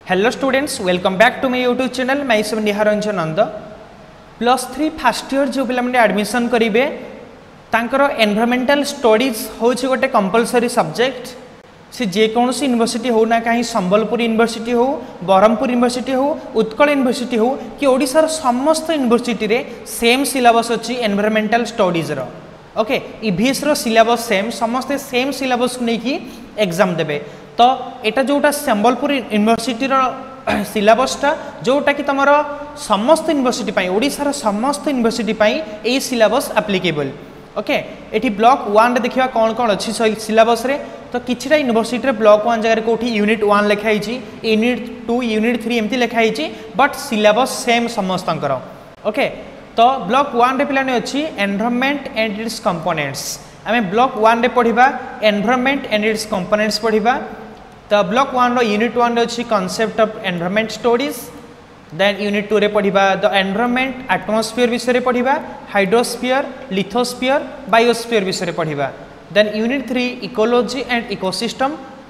Hello students, welcome back to my YouTube channel. मैं सब निहारंजन नंद। +3 fast year जो पे एडमिशन करेंगे तांकर एनवायरमेंटल स्टडीज हूँ गोटे कंपलसरी सब्जेक्ट। सी जेकोसी यूनिवर्सिटी हो ना कहीं संबलपुर यूनिवर्सिटी हो, ब्रह्मपुर यूनिवर्सिटी हो, उत्कल यूनिवर्सिटी हो कि ओडिशार समस्त यूनिवर्सिटी रे सेम सिलेबस अच्छी एनवायरमेंटल स्टडीज रो। ओके, ईवीएस रो सिलेबस सेम, समस्ते सेम सिलेबस को लेकिन एग्जाम देबे। तो एटा जोटा संबलपुर यूनिवर्सिटी रो सिलेबसटा जोटा कि तुम समस्त यूनिवर्सिटी पाई, ओडिशार समस्त यूनिवर्सिटी पाई ए सिलेबस एप्लिकेबल। ओके, एटी ब्लॉक 1 रे देखिबा कोन कोन अछि सिलेबस रे। तो किछटा यूनिवर्सिटी रे ब्लॉक 1 जगह कोठी यूनिट 1 लिखाई छी, यूनिट 2 यूनिट 3 एमती लिखाई छी, बट सिलेबस सेम समस्तंकर। ओके, तो ब्लॉक 1 रे पिलाने अछि एनवायरनमेंट एंड इट्स कंपोनेंट्स। आमे ब्लॉक 1 रे पढिबा एनवायरनमेंट एंड इट्स कंपोनेंट्स पढिबा। तो ब्लॉक 1 रो यूनिट 1 रे अछि concept of environment studies. Then unit 2 रे पढिबा द एनवायरनमेंट एटमॉस्फेयर विषय रे पढिबा, हाइड्रोस्फीयर, लिथोस्फीयर, बायोस्फीयर विषय रे पढिबा। Then unit 3 ecology and ecosystem.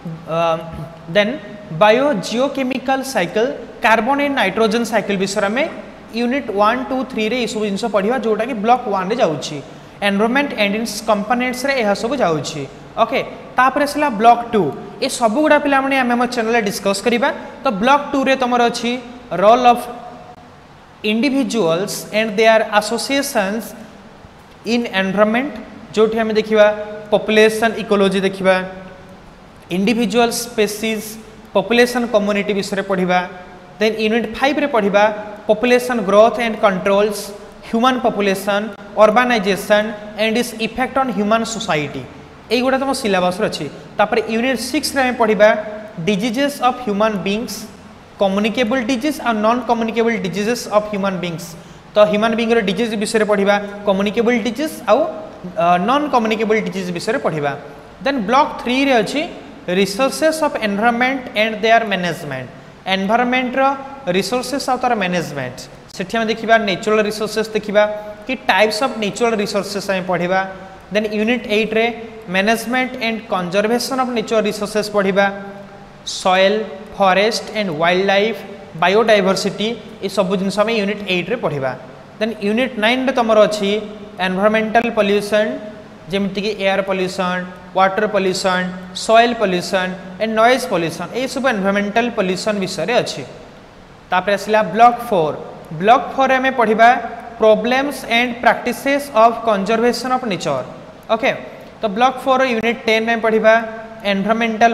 Then biogeochemical cycle, carbon and nitrogen cycle विषय में यूनिट 1 2 3 रे सब जिनस पढिबा जोटा कि ब्लॉक 1 रे जाउछि। एनवायरनमेंट एंड इट्स कंपोनेंट्स रे एहा सब जाउछि। ओके, तापर असला ब्लॉक 2। ए सब गुडा पिला माने हम चैनल डिस्कस करिबा। तो ब्लॉक 2 रे तमर अछि role of individuals and their associations in environment, जोठी हम देखिबा पॉपुलेशन इकोलॉजी देखिबा, इंडिविजुअल स्पेसीज पॉपुलेशन कम्युनिटी विषय पढ़िबा। देन यूनिट 5 रे पढ़िबा population growth and controls, human population, urbanisation and its effect on human society. एई गुडा तुम सिलेबस रे अछि। तापर यूनिट 6 रे पढ़िबा diseases of human beings, communicable disease और non communicable diseases of human beings. तो ह्यूमन बीइंग रो डिजीज विषय पढ़िबा, कम्युनिकेबल डिजीज और नॉन कम्युनिकेबल डिजीज विषय पढ़िबा। देन ब्लॉक 3 रे अछि resources of environment and their management. Environment रो रिसोर्सेस और तार मैनेजमेंट सेठी हम देखिबा नेचुरल रिसोर्सेस देखिबा कि टाइप्स ऑफ नेचुरल रिसोर्सेस हम पढ़िबा। देन यूनिट 8 रे management and conservation of natural resources पढ़िबा, soil, forest and wildlife, biodiversity, ये सब जिनस हम यूनिट 8 रे पढ़िबा। देन यूनिट 9 रे तमर अछि एनवायरमेंटल पॉल्यूशन, जेमिति कि air pollution, water pollution, soil pollution and noise pollution, ये सब एनवायरमेंटल पॉल्यूशन विषय रे अछि। तापर आसिला ब्लॉक 4। ब्लॉक 4 रे में पढ़िबा problems and practices of conservation of nature. Okay, तो ब्लॉक 4 यूनिट 10 में पढ़िबा environmental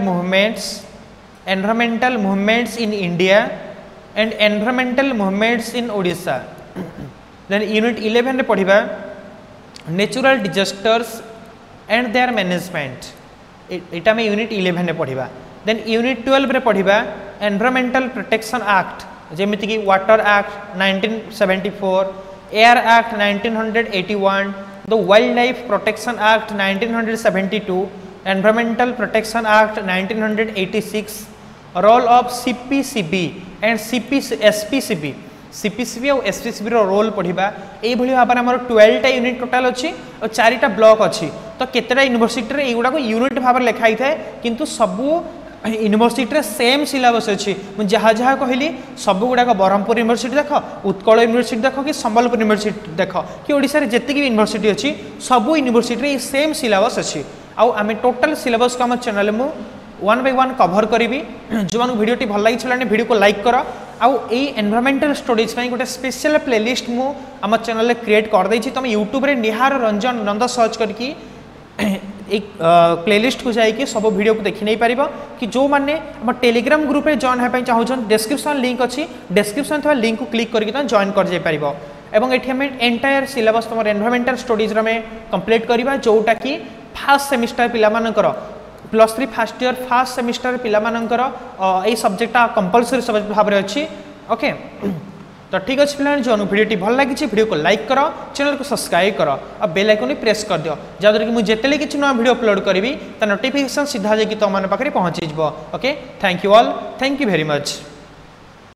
movements in India and environmental movements in Odisha. Then unit 11 रे पढ़िबा natural disasters and their management, एटा में यूनिट 11 रे पढ़िबा। देन यूनिट 12 रे पढ़िबा एनवायरमेंटल प्रोटेक्शन एक्ट, जेमिति कि water act 1974, air act 1981, the wildlife protection act 1972, environmental protection act 1986, role of CPCB and SPCB. CPCB और एसपीसीबी रो रोल पढ़िबा। एई भली भाबरे हमर 12टा यूनिट टोटल अछि और 4टा ब्लॉक अछि। तो केतेटा यूनिवर्सिटी रे एगुडा को यूनिट भाबरे लिखाई थाए, किंतु सबु यूनिवर्सिटी रे सेम सिलेबस अछि। मु जहा जहा कहली सब गुडा को ब्रह्मपुर यूनिवर्सिटी देख, उत्कल यूनिवर्सिटी देख कि संबलपुर यूनिवर्सिटी देख कि ओडिसा रे जति कि यूनिवर्सिटी अछि सब यूनिवर्सिटी रे सेम सिलेबस अछि। आउ आमे टोटल सिलेबस को हम चैनल मु 1 बाय 1 कवर करी। जो मन वीडियो टी भल लगी वीडियो को लाइक कर। आउ एनवायरमेंटल स्टडीज गोटे स्पेशल प्लेलिस्ट मु आम चैनल क्रिएट कर देछि। तुम यूट्यूब रे निहार रंजन नंद सर्च करके एक प्लेलिस्ट को जाइए सब वीडियो को देखी नहीं पार। कि जो मैंने टेलीग्राम ग्रुप रे जॉइन होगा चाहूँ, डिस्क्रिप्शन लिंक अच्छी, डिस्क्रिप्शन थोड़ा लिंक को क्लिक करके जॉइन कर जापर। एवं ये आम एंटायर सिलेबस तुम एनवायरमेंटल स्टडीज कंप्लीट करवा, जोटा कि फास्ट सेमिस्टर पिलामानकर +3 फास्ट ईयर फास्ट सेमिस्टर पिलामानकर ए सब्जेक्टा कंपलसरी सब्जेक्ट भाव में अच्छी। ओके, तो ठीक अच्छे पिला, जो वीडियो भल लगी वीडियो को लाइक कर, चैनल को सब्सक्राइब कर और बेल आइकन प्रेस कर दियो, जहाँद्वारा कि मुझे जिते किसी नुआ वीडियो अपलोड करी तो नोटिफिकेशन सीधा जाकि तुम पाखे पहुँची। Okay, thank you all, thank you very much.